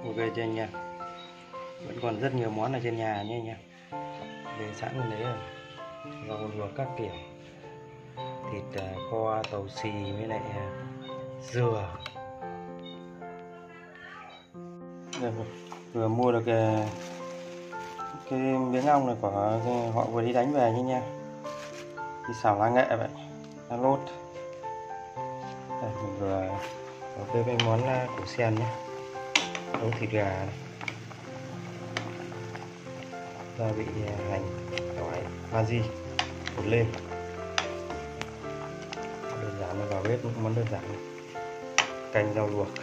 Ok cho anh nha. Vẫn còn rất nhiều món ở trên nhà nhé anh nha. Để sẵn đấy rồi. Rau luộc các kiểu. Thịt kho tàu xì với lại dừa. Đây, vừa mua được cái miếng ong này của họ vừa đi đánh về nhé nha. Đi xào lá nghệ vậy. Lá lốt. Đây, mình vừa có cái món củ sen nhé. Nấu thịt gà này. Gia vị hành, tỏi, ba-gi, bột lên. Đơn giản là vào bếp những món đơn giản. Canh rau luộc.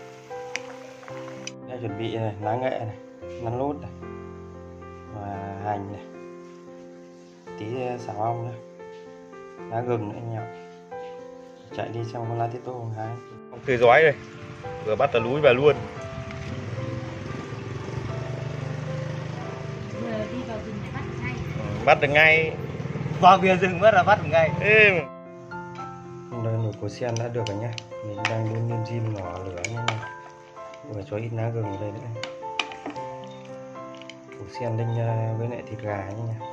Đã chuẩn bị này, lá nghệ này, lá lốt này, và hành này, tí xào ong nữa, lá gừng nữa anh em. Chạy đi trong con lá tía tô không hái. Ông tươi giói đây, vừa bắt tờ lúi về luôn. Đi vào rừng để bắt được ngay. Bắt được ngay. Vào bìa rừng bắt là bắt được ngay. Đây nồi củ sen đã được rồi nhá. Mình đang đun lim dim nhỏ lửa nha. Vừa cho ít lá gừng vào đây nữa. Củ sen đinh với lại thịt gà nhé nha.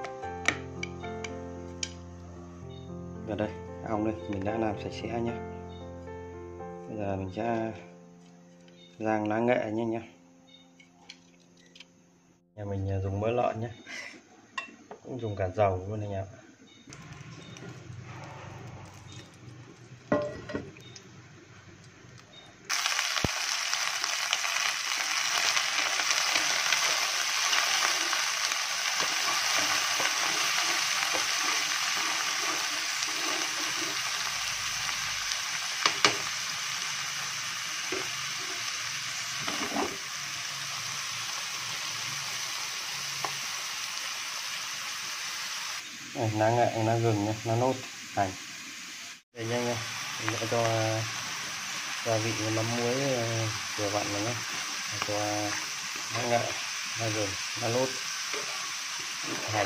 Và đây, ong đây mình đã làm sạch sẽ nhé. Bây giờ mình sẽ rang lá nghệ nhé nhá. Nhà mình dùng mỡ lợn nhé, cũng dùng cả dầu luôn anh em. Đây, lá nghệ, lá gừng nha, lá nốt, hành. Đây nhanh nha, mình sẽ cho gia vị mắm muối vừa vặn này nhé. Cho lá nghệ, lá gừng, lá nốt, hành.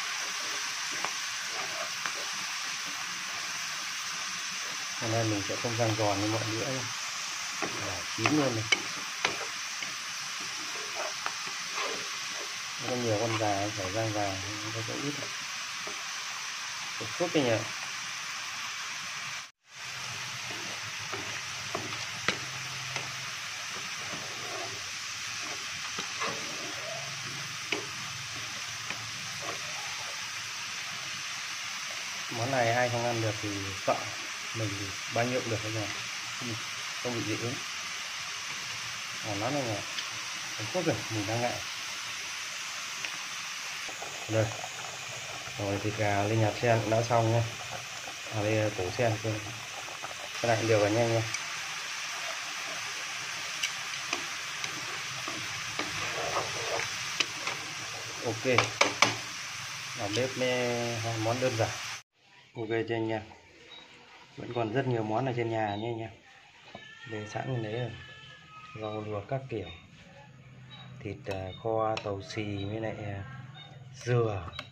Hôm nay mình sẽ không rang giòn như mọi bữa nhé. Chín luôn này. Có nhiều con gà phải rang vàng, nó có ít. Một chút cái nhỉ. Món này ai không ăn được thì sợ, mình thì bao nhiêu cũng được thôi, không bị dị ứng. Ngon lắm này, không tốt rồi, mình đang ngại. Đây, rồi thịt gà lên nhạt sen cũng đã xong nhé. Đây củ sen cái này đều vào nhanh nha. Ok, vào bếp với món đơn giản. Ok cho anh nha. Vẫn còn rất nhiều món ở trên nhà nhé anh nha. Để sẵn đấy rồi. Rau luộc các kiểu. Thịt kho tàu xì với lại dừa.